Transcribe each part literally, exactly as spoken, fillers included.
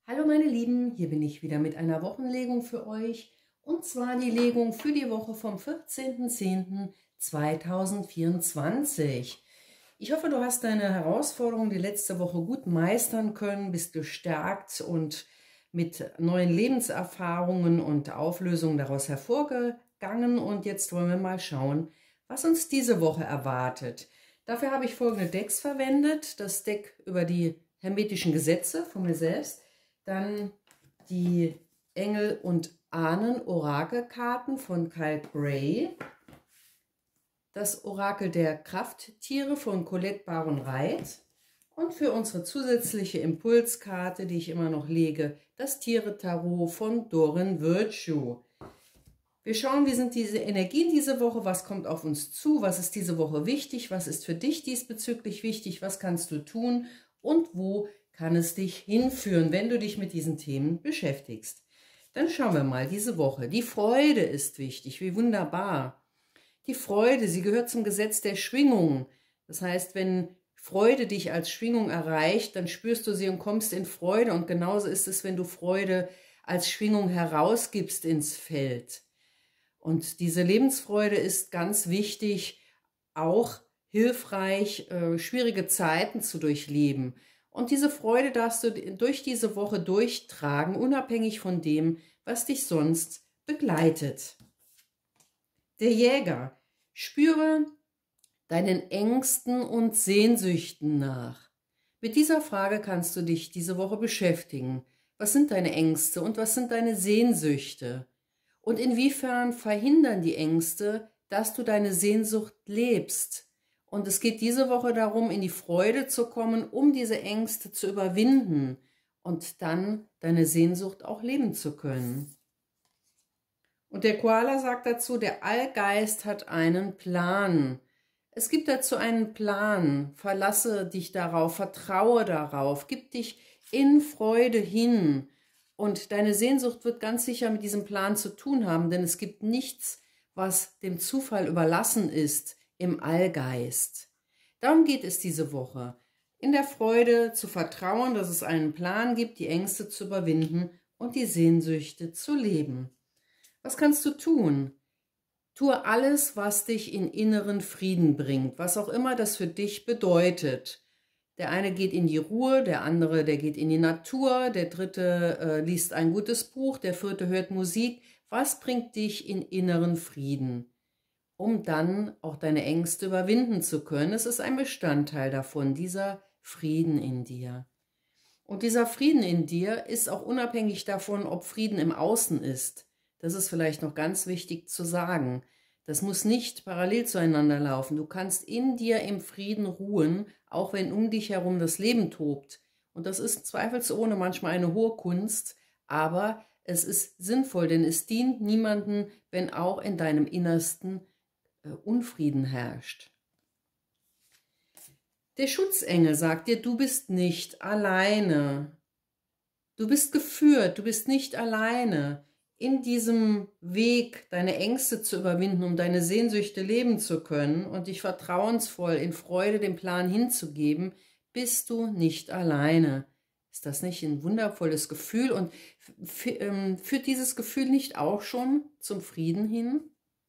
Hallo meine Lieben, hier bin ich wieder mit einer Wochenlegung für euch, und zwar die Legung für die Woche vom vierzehnten zehnten zweitausendvierundzwanzig. Ich hoffe, du hast deine Herausforderung die letzte Woche gut meistern können, bist gestärkt und mit neuen Lebenserfahrungen und Auflösungen daraus hervorgegangen, und jetzt wollen wir mal schauen, was uns diese Woche erwartet. Dafür habe ich folgende Decks verwendet: das Deck über die hermetischen Gesetze von mir selbst, dann die Engel- und Ahnen-Orakelkarten von Kyle Gray, das Orakel der Krafttiere von Colette Baron-Reit und für unsere zusätzliche Impulskarte, die ich immer noch lege, das Tiere-Tarot von Dorin Virtue. Wir schauen, wie sind diese Energien diese Woche, was kommt auf uns zu, was ist diese Woche wichtig, was ist für dich diesbezüglich wichtig, was kannst du tun und wo kann es dich hinführen, wenn du dich mit diesen Themen beschäftigst. Dann schauen wir mal diese Woche. Die Freude ist wichtig, wie wunderbar. Die Freude, sie gehört zum Gesetz der Schwingung. Das heißt, wenn Freude dich als Schwingung erreicht, dann spürst du sie und kommst in Freude. Und genauso ist es, wenn du Freude als Schwingung herausgibst ins Feld. Und diese Lebensfreude ist ganz wichtig, auch hilfreich, äh, schwierige Zeiten zu durchleben. Und diese Freude darfst du durch diese Woche durchtragen, unabhängig von dem, was dich sonst begleitet. Der Jäger, spüre deinen Ängsten und Sehnsüchten nach. Mit dieser Frage kannst du dich diese Woche beschäftigen. Was sind deine Ängste und was sind deine Sehnsüchte? Und inwiefern verhindern die Ängste, dass du deine Sehnsucht lebst? Und es geht diese Woche darum, in die Freude zu kommen, um diese Ängste zu überwinden und dann deine Sehnsucht auch leben zu können. Und der Koala sagt dazu, der Allgeist hat einen Plan. Es gibt dazu einen Plan. Verlasse dich darauf, vertraue darauf, gib dich in Freude hin. Und deine Sehnsucht wird ganz sicher mit diesem Plan zu tun haben, denn es gibt nichts, was dem Zufall überlassen ist im Allgeist. Darum geht es diese Woche. In der Freude zu vertrauen, dass es einen Plan gibt, die Ängste zu überwinden und die Sehnsüchte zu leben. Was kannst du tun? Tue alles, was dich in inneren Frieden bringt, was auch immer das für dich bedeutet. Der eine geht in die Ruhe, der andere, der geht in die Natur, der dritte äh, liest ein gutes Buch, der vierte hört Musik. Was bringt dich in inneren Frieden, um dann auch deine Ängste überwinden zu können? Es ist ein Bestandteil davon, dieser Frieden in dir. Und dieser Frieden in dir ist auch unabhängig davon, ob Frieden im Außen ist. Das ist vielleicht noch ganz wichtig zu sagen. Das muss nicht parallel zueinander laufen. Du kannst in dir im Frieden ruhen, auch wenn um dich herum das Leben tobt. Und das ist zweifelsohne manchmal eine hohe Kunst, aber es ist sinnvoll, denn es dient niemandem, wenn auch in deinem Innersten äh, Unfrieden herrscht. Der Schutzengel sagt dir, du bist nicht alleine. Du bist geführt, du bist nicht alleine. In diesem Weg, deine Ängste zu überwinden, um deine Sehnsüchte leben zu können und dich vertrauensvoll in Freude dem Plan hinzugeben, bist du nicht alleine. Ist das nicht ein wundervolles Gefühl? Und führt dieses Gefühl nicht auch schon zum Frieden hin?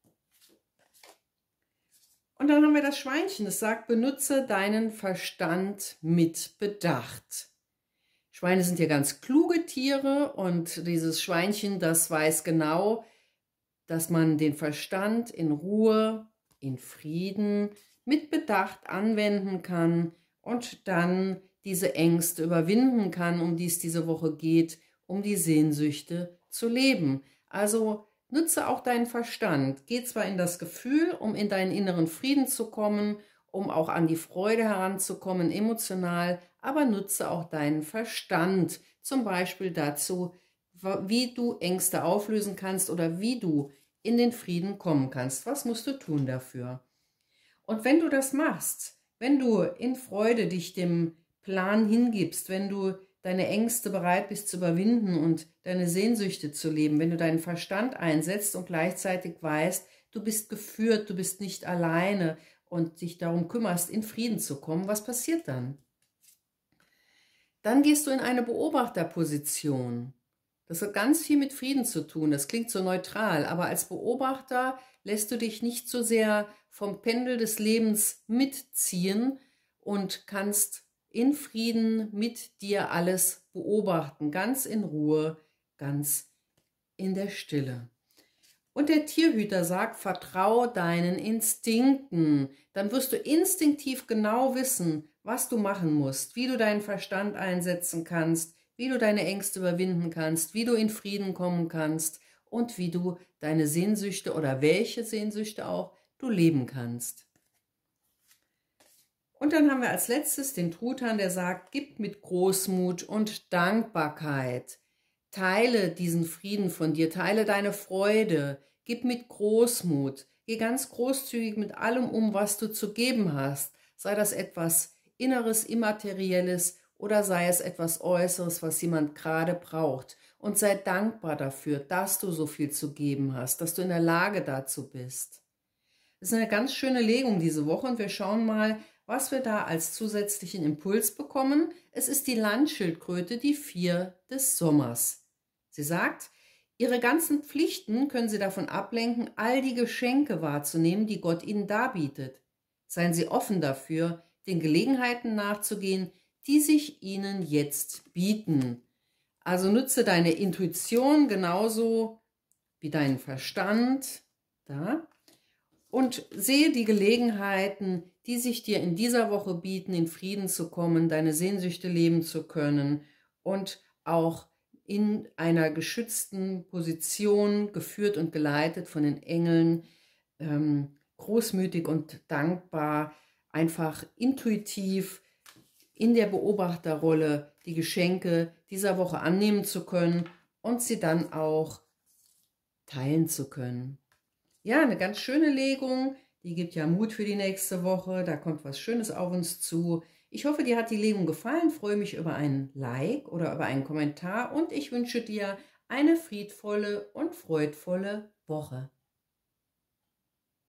Und dann haben wir das Schweinchen, das sagt, benutze deinen Verstand mit Bedacht. Schweine sind ja ganz kluge Tiere, und dieses Schweinchen, das weiß genau, dass man den Verstand in Ruhe, in Frieden, mit Bedacht anwenden kann und dann diese Ängste überwinden kann, um die es diese Woche geht, um die Sehnsüchte zu leben. Also nutze auch deinen Verstand. Geh zwar in das Gefühl, um in deinen inneren Frieden zu kommen, um auch an die Freude heranzukommen, emotional, aber nutze auch deinen Verstand, zum Beispiel dazu, wie du Ängste auflösen kannst oder wie du in den Frieden kommen kannst. Was musst du tun dafür? Und wenn du das machst, wenn du in Freude dich dem Plan hingibst, wenn du deine Ängste bereit bist zu überwinden und deine Sehnsüchte zu leben, wenn du deinen Verstand einsetzt und gleichzeitig weißt, du bist geführt, du bist nicht alleine und dich darum kümmerst, in Frieden zu kommen, was passiert dann? Dann gehst du in eine Beobachterposition. Das hat ganz viel mit Frieden zu tun. Das klingt so neutral, aber als Beobachter lässt du dich nicht so sehr vom Pendel des Lebens mitziehen und kannst in Frieden mit dir alles beobachten, ganz in Ruhe, ganz in der Stille. Und der Tierhüter sagt, vertrau deinen Instinkten. Dann wirst du instinktiv genau wissen, was du machen musst, wie du deinen Verstand einsetzen kannst, wie du deine Ängste überwinden kannst, wie du in Frieden kommen kannst und wie du deine Sehnsüchte oder welche Sehnsüchte auch du leben kannst. Und dann haben wir als letztes den Truthahn, der sagt, gib mit Großmut und Dankbarkeit. Teile diesen Frieden von dir, teile deine Freude, gib mit Großmut, geh ganz großzügig mit allem um, was du zu geben hast. Sei das etwas Inneres, Immaterielles oder sei es etwas Äußeres, was jemand gerade braucht. Und sei dankbar dafür, dass du so viel zu geben hast, dass du in der Lage dazu bist. Das ist eine ganz schöne Legung diese Woche und wir schauen mal, was wir da als zusätzlichen Impuls bekommen. Es ist die Landschildkröte, die vier des Sommers. Sie sagt, ihre ganzen Pflichten können sie davon ablenken, all die Geschenke wahrzunehmen, die Gott ihnen darbietet. Seien sie offen dafür, den Gelegenheiten nachzugehen, die sich ihnen jetzt bieten. Also nutze deine Intuition genauso wie deinen Verstand, da, und sehe die Gelegenheiten, die sich dir in dieser Woche bieten, in Frieden zu kommen, deine Sehnsüchte leben zu können und auch in einer geschützten Position, geführt und geleitet von den Engeln, ähm, großmütig und dankbar, einfach intuitiv in der Beobachterrolle die Geschenke dieser Woche annehmen zu können und sie dann auch teilen zu können. Ja, eine ganz schöne Legung, die gibt ja Mut für die nächste Woche, da kommt was Schönes auf uns zu. Ich hoffe, dir hat die Legung gefallen, freue mich über ein Like oder über einen Kommentar und ich wünsche dir eine friedvolle und freudvolle Woche.